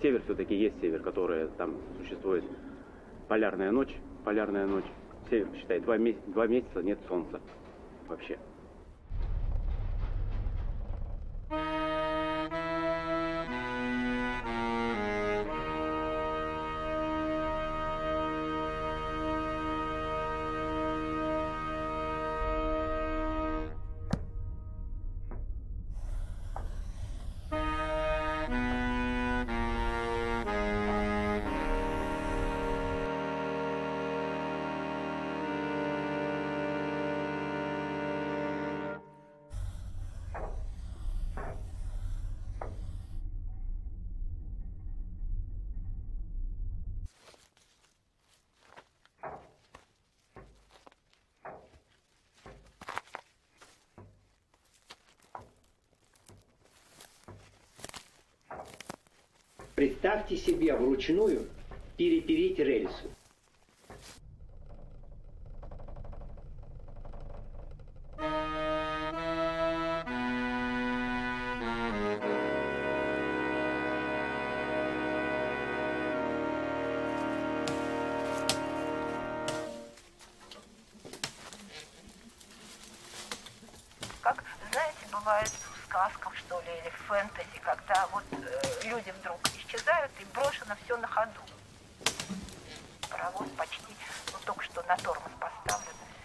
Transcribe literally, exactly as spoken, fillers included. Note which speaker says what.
Speaker 1: север все-таки есть север, который там существует. Полярная ночь, полярная ночь. Север, считай, два, меся два месяца нет солнца вообще.
Speaker 2: Представьте себе вручную перепереть рельсу.
Speaker 3: Как, знаете, бывает в сказках, что ли, или в фэнтези, когда вот э, люди вдруг исчезают и брошено все на ходу. Паровоз почти, ну, только что на тормоз поставлен.